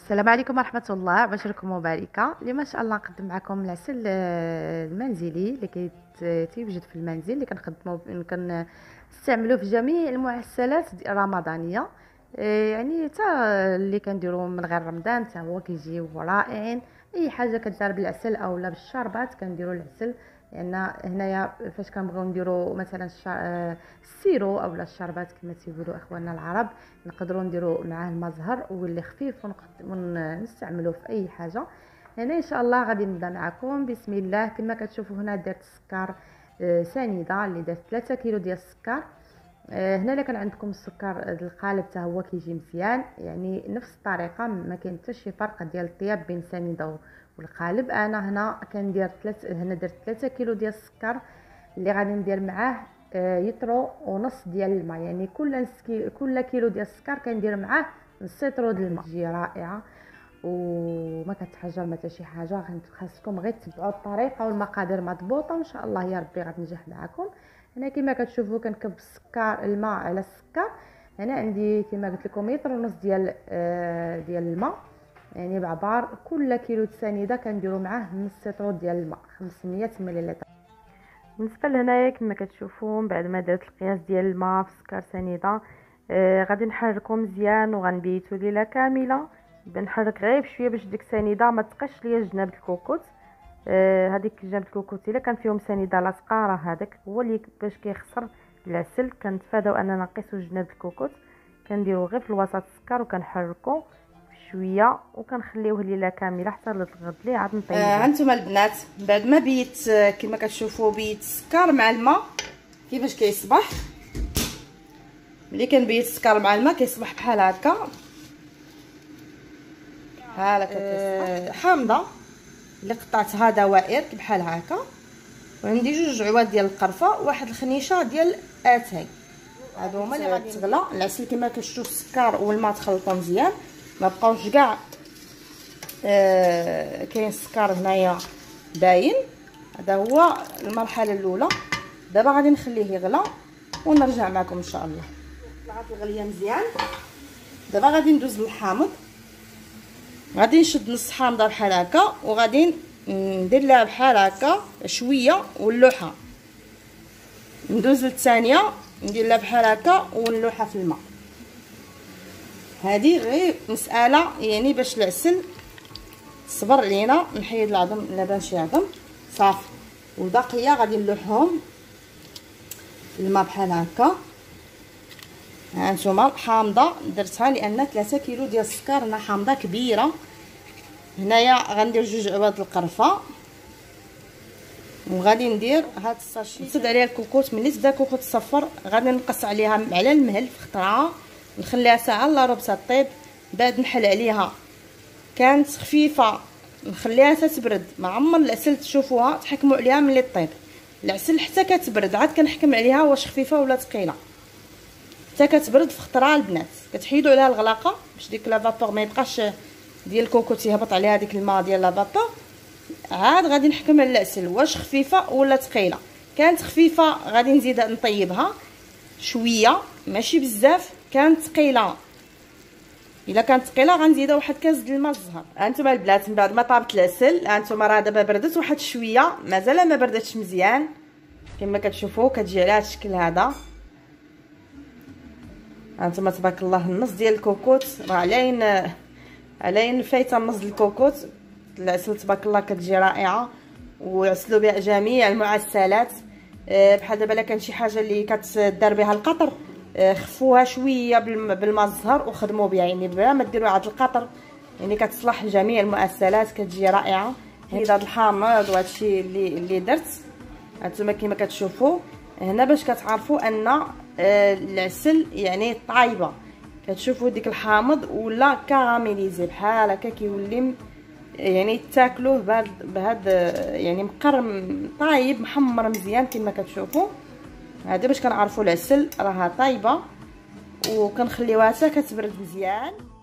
السلام عليكم ورحمة الله، بشركم مباركة. اليوم ان شاء الله نقدم معكم العسل المنزلي اللي كيتوجد في المنزل، اللي كنستعملوه في جميع المعسلات الرمضانية. يعني حتى اللي كنديروا من غير رمضان حتى هو كيجيو رائعين. اي حاجه كدار بالعسل اولا بالشربات كنديروا العسل، لان هنايا فاش كنبغيو نديروا مثلا السيرو اولا الشربات كما تيقولوا اخواننا العرب، نقدروا نديروا معاه الماء زهر واللي خفيف ونستعملوه في اي حاجه. هنا ان شاء الله غادي نبدا معكم. بسم الله. كما كتشوفوا هنا درت السكر سنيده اللي درت 3 كيلو ديال السكر. هنا الا كان عندكم السكر القالب حتى هو كيجي مزيان، يعني نفس الطريقه، ما كاين حتى شي فرق ديال الطياب بين سنيده والقالب. انا هنا كندير درت 3 كيلو ديال السكر اللي غادي ندير معاه يطرو ونص ديال الماء، يعني كل كيلو ديال السكر كندير معاه نص يطرو ديال الماء. تجي رائعه وما كتحجر ما حتى شي حاجه. خاصكم غير تبعوا الطريقه والمقادير مضبوطه وان شاء الله يا ربي غتنجح معكم. هنا كما كتشوفوا كنكب السكر الماء على السكر. هنا عندي كما قلت لكم لتر ونص ديال الماء، يعني بعبار كل كيلو سنيده كنديروا معاه نص لتر ديال الماء 500 مليلتر. بالنسبه لهنايا كما كتشوفوا بعد ما درت القياس ديال الماء في السكر سنيده، غادي نحركو مزيان وغنبيتو ليله كامله. بنحرك غير بشويه باش ديك السنيده ما تبقاش ليا جناب الكوكوت. هذيك جنب الكوكوت الا كان فيهم سنيده لاصقه راه هذاك هو اللي باش كيخسر العسل. كنتفاداو اننا نقيسو جناب الكوكوت، كنديرو غير في الوسط السكر وكنحركو بشويه وكنخليوه ليله كامله حتى للغد لي عاد نطيبو. هانتوما البنات بعد ما بيت كما كتشوفوا بيت السكر مع الماء كيفاش كيصبح. ملي كنبيت السكر مع الماء كيصبح بحال هكا، ها كتصبح حامضه اللي قطعتها دوائر بحال هكا. وعندي جوج عواد ديال القرفه وواحد الخنيشه ديال اتاي، هادو هما اللي غادي تغلى. العسل كما كتشوف السكر والماء تخلطوا مزيان، ما بقاوش كاع كاين السكر هنايا باين. هذا هو المرحله الاولى. دابا غادي نخليه يغلى ونرجع معكم ان شاء الله. طلعت الغليه مزيان. دابا غادي ندوز للحامض. غادي نشد نص حامضه بحال هكا وغادي ندير لها بحال هكا شويه ونلوحها. ندوز للثانيه ندير لها بحال هكا ونلوحها في الماء. هذه غير مساله يعني باش العسل صبر علينا. نحيد العظم لا بان شي عظم صافي. والبقيه غادي نلوحهم في الماء بحال هكا. ها نتوما حامضه درتها لان 3 كيلو ديال السكر، انا حامضه كبيره. هنايا غندير جوج عواد القرفه وغادي ندير هاد الساشي. نسد عليها الكوكوت. ملي تبدا الكوكوت تصفر غادي نقص عليها على المهل في خطره، نخليها ساعه الا ربع طيب. بعد نحل عليها كانت خفيفه نخليها تتبرد. ما عمر العسل تشوفوها تحكموا عليها ملي طيب العسل حتى كتبرد عاد كنحكم عليها واش خفيفه ولا ثقيله. حتى كتبرد في خطره البنات كتحيدوا عليها الغلاقه باش ديك لافابور ما يبقاش ديال الكوكوت يهبط عليها ديك الماء ديال لافابور. عاد غادي نحكم على العسل واش خفيفه ولا ثقيله. كانت خفيفه غادي نزيد نطيبها شويه ماشي بزاف. كانت ثقيله الا كانت ثقيله غنزيدها واحد كاس ديال الماء الزهر. هانتوما البنات من بعد ما طابت العسل هانتوما راه دابا بردت واحد شويه، مازال ما بردتش مزيان. كما كتشوفوا كتجي على هذا الشكل هذا. هانتوما تبارك الله النص ديال الكوكوت راه علين فايته النص ديال الكوكوت. العسل تبارك الله كتجي رائعه وعسلوا بها جميع المعسلات. بحال دابا الا كان شي حاجه اللي كتدار بها القطر خفوها شويه بالماء الزهر وخدموا بها، يعني بلا ما ديروا عاد القطر، يعني كتصلح لجميع المعسلات كتجي رائعه. هذا الحامض وهذا الشيء اللي درت هانتوما كما كتشوفوا هنا باش كتعرفوا ان العسل يعني طايبه. كتشوفوا ديك الحامض ولا كاراميليزي بحال هكا كيولي يعني تاكلوه بهاد يعني مقرم طايب محمر مزيان كما كتشوفوا. هذه باش كنعرفوا العسل راها طايبه وكنخليوها حتى كتبرد مزيان.